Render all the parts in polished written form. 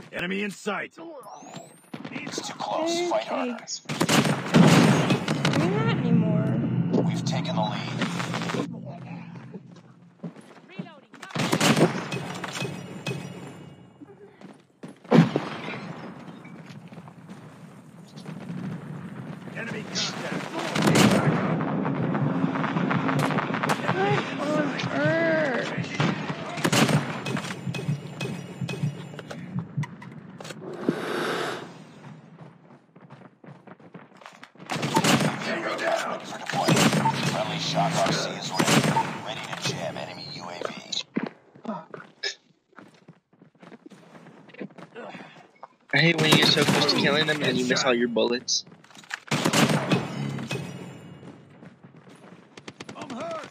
Enemy in sight. It's too close. Fight harder. Doing that anymore. We've taken the lead. Enemy contact. What on earth? Tango down for deployment. Friendly Shock RC is ready. Ready to jam enemy UAV. I hate when you're so close to killing them and you miss all your bullets. I'm hurt.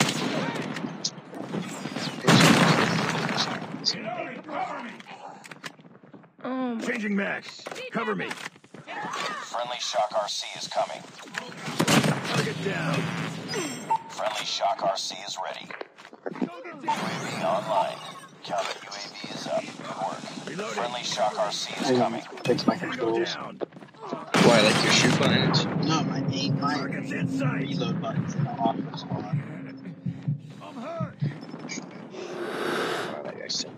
Cover me. Oh my. Changing max. Cover me. Friendly Shock RC is coming. Target down. Friendly Shock RC is ready. UAV online. Counter UAV is up. Good work. Reloading. Friendly Shock RC is coming. Fix my Tango controls. down. Why, like your shoot buttons? No, my Target's in sight. reload buttons in the office on. I'm hurt. Why, like I said,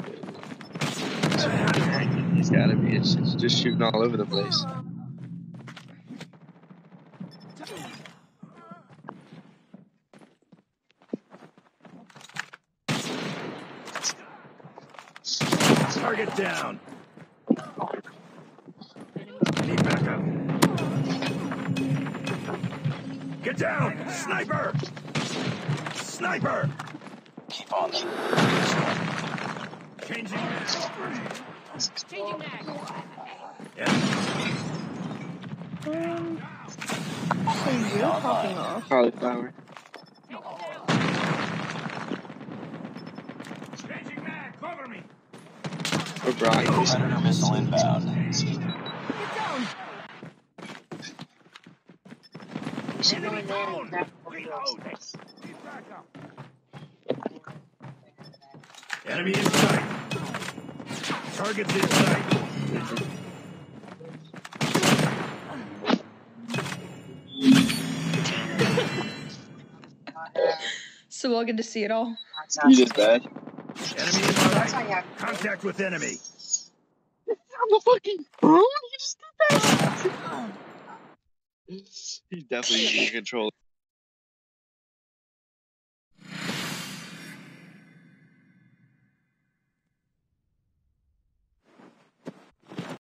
it's gotta be. It's just shooting all over the place. Target down. Need backup. Get down! Sniper! Sniper! Keep on them. Changing max. Changing mag. Yeah. So you're popping off. Cauliflower. Changing mag. Cover me. Or broccoli. Predator missile inbound. Enemy down. Reload. Need backup. Enemy in sight. Target's in sight. So we'll get to see it all. You just died. Enemy in sight. Contact with enemy. I'm a fucking bro. He just did that. He's definitely using a controller.